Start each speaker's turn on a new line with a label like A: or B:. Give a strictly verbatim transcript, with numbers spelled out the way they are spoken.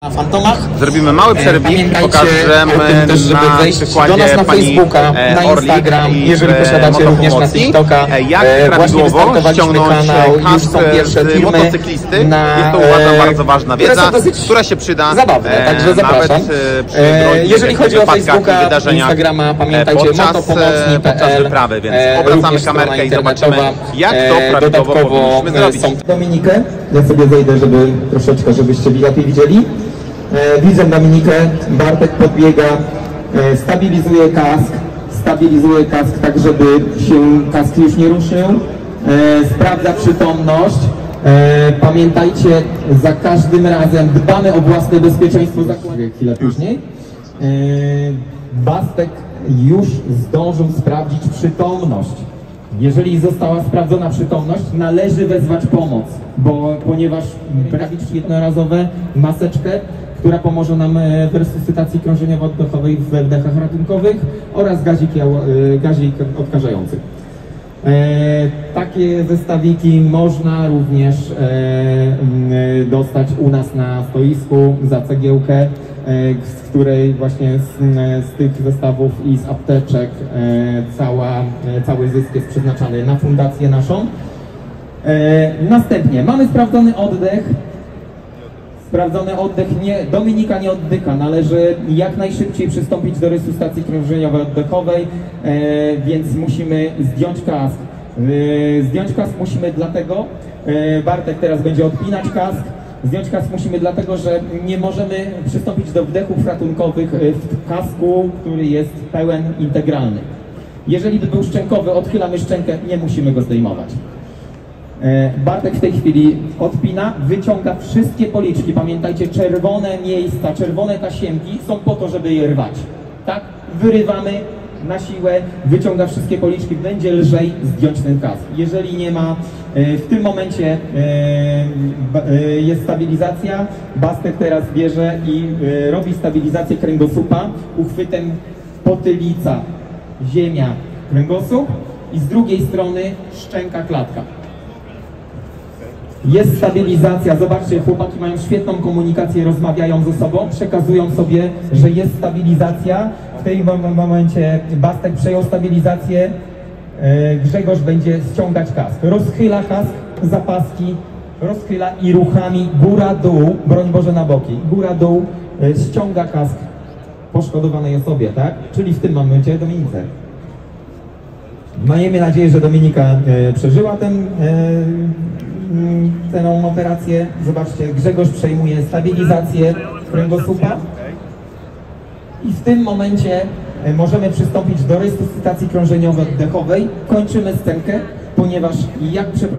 A: Na Fantomach.
B: Zrobimy mały przerwik, pokażemy
A: też, żeby
B: na
A: wejść
B: przykładzie
A: do nas na
B: pani
A: Facebooka, na Instagram, jeżeli posiadacie również na TikToka.
B: Jak prawidłowo ściągnąć kask z motocyklisty.
A: Na,
B: Jest to, uważam, bardzo ważna wiedza, która się przyda
A: zabawne, także zapraszam.
B: nawet przy
A: jeżeli chodzi o Facebooka,
B: wydarzeniach,
A: Instagrama, pamiętajcie,
B: podczas, podczas wyprawy, więc obracamy kamerkę i zobaczymy, jak to prawidłowo powinniśmy zrobić.
C: Dominikę, ja sobie zejdę, żeby troszeczkę, żebyście lepiej widzieli. E, widzę Dominikę, Bartek podbiega, e, stabilizuje kask, stabilizuje kask tak, żeby się kask już nie ruszył, e, sprawdza przytomność. E, pamiętajcie, za każdym razem dbamy o własne bezpieczeństwo, zakładam chwilę później. E, Bastek już zdążył sprawdzić przytomność. Jeżeli została sprawdzona przytomność, należy wezwać pomoc, bo ponieważ prawić jednorazowe maseczkę, która pomoże nam w resuscytacji krążeniowo-oddechowej we wdechach ratunkowych oraz gazik, gazik odkażający. E, takie zestawiki można również e, dostać u nas na stoisku za cegiełkę, e, z której właśnie z, z tych zestawów i z apteczek e, cała, e, cały zysk jest przeznaczany na fundację naszą. E, następnie mamy sprawdzony oddech. Sprawdzony oddech, nie, Dominika nie oddycha, należy jak najszybciej przystąpić do resuscytacji krążeniowej oddechowej, e, więc musimy zdjąć kask. E, zdjąć kask musimy dlatego, e, Bartek teraz będzie odpinać kask, zdjąć kask musimy dlatego, że nie możemy przystąpić do wdechów ratunkowych w kasku, który jest pełen integralny. Jeżeli by był szczękowy, odchylamy szczękę, nie musimy go zdejmować. Bartek w tej chwili odpina, wyciąga wszystkie policzki. Pamiętajcie, czerwone miejsca, czerwone tasiemki są po to, żeby je rwać. Tak? Wyrywamy na siłę, wyciąga wszystkie policzki, będzie lżej zdjąć ten kask. Jeżeli nie ma, w tym momencie jest stabilizacja, Bastek teraz bierze i robi stabilizację kręgosłupa uchwytem potylica, ziemia, kręgosłup i z drugiej strony szczęka, klatka. Jest stabilizacja, zobaczcie, chłopaki mają świetną komunikację, rozmawiają ze sobą, przekazują sobie, że jest stabilizacja. W tym momencie Bastek przejął stabilizację, Grzegorz będzie ściągać kask. Rozchyla kask, zapaski, rozchyla i ruchami góra-dół, broń Boże na boki, góra-dół, ściąga kask poszkodowanej osobie, tak? Czyli w tym momencie Dominice. Miejmy nadzieję, że Dominika przeżyła ten tę operację. Zobaczcie, Grzegorz przejmuje stabilizację kręgosłupa i w tym momencie możemy przystąpić do resuscytacji krążeniowo-oddechowej. Kończymy scenkę, ponieważ jak przeprowadzimy